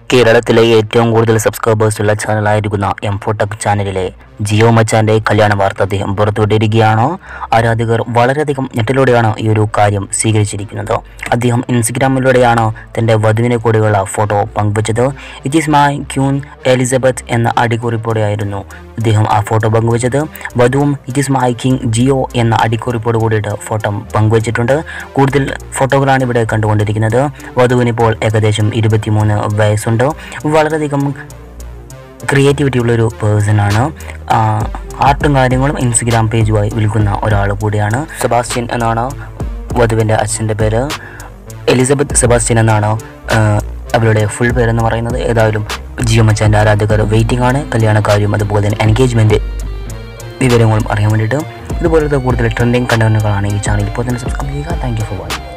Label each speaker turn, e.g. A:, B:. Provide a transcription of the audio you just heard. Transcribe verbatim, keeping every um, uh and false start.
A: കേരളത്തിലെ ഏറ്റവും കൂടുതൽ സബ്സ്ക്രൈബേഴ്സ് ഉള്ള ചാനലായിരിക്കുന്ന എം ഫോർ ടെക് ചാനലിലെ ജിയോ മച്ചാൻ്റെ കല്യാണ വാർത്ത അദ്ദേഹം പുറത്തുവിട്ടിരിക്കുകയാണോ? ആരാധകർ വളരെയധികം ഞെട്ടലോടെയാണ് ഈ ഒരു കാര്യം സ്വീകരിച്ചിരിക്കുന്നത്. അദ്ദേഹം ഇൻസ്റ്റഗ്രാമിലൂടെയാണ് തൻ്റെ വധുവിനെ കൂടെയുള്ള ഫോട്ടോ പങ്കുവച്ചത്. It is my queen Elizabeth എന്ന അടിക്കുറിപ്പോടെയായിരുന്നു അദ്ദേഹം ആ ഫോട്ടോ പങ്കുവച്ചത്. വധുവും it is my king Geo എന്ന അടിക്കുറിപ്പോട് കൂടിയിട്ട് ഫോട്ടോ പങ്കുവച്ചിട്ടുണ്ട്. കൂടുതൽ ഫോട്ടോകളാണ് ഇവിടെ കണ്ടുകൊണ്ടിരിക്കുന്നത്. വധുവിനിപ്പോൾ ഏകദേശം ഇരുപത്തിമൂന്ന് വയസ്സുണ്ട്. വളരെയധികം ക്രിയേറ്റിവിറ്റി ഉള്ളൊരു പേഴ്സണാണ്. ആർട്ടും കാര്യങ്ങളും ഇൻസ്റ്റഗ്രാം പേജുമായി വിൽക്കുന്ന ഒരാൾ കൂടിയാണ്. സെബാസ്റ്റ്യൻ എന്നാണ് വധുവിൻ്റെ അച്ഛൻ്റെ പേര്. എലിസബത്ത് സെബാസ്റ്റ്യൻ എന്നാണ് അവരുടെ ഫുൾ പേരെന്ന് പറയുന്നത്. ഏതായാലും ജിയോ മച്ചാൻ്റെ ആരാധകർ വെയിറ്റിംഗ് ആണ് കല്യാണക്കാരും അതുപോലെ തന്നെ എൻഗേജ്മെൻറ്റ് വിവരങ്ങളും അറിയാൻ വേണ്ടിയിട്ട്. ഇതുപോലത്തെ കൂടുതൽ ട്രെൻഡിങ് കണ്ടന്റുകളാണ് ഈ ചാനൽ. ഇപ്പോൾ തന്നെ സബ്സ്ക്രൈബ് ചെയ്യുക. Thank you for watching.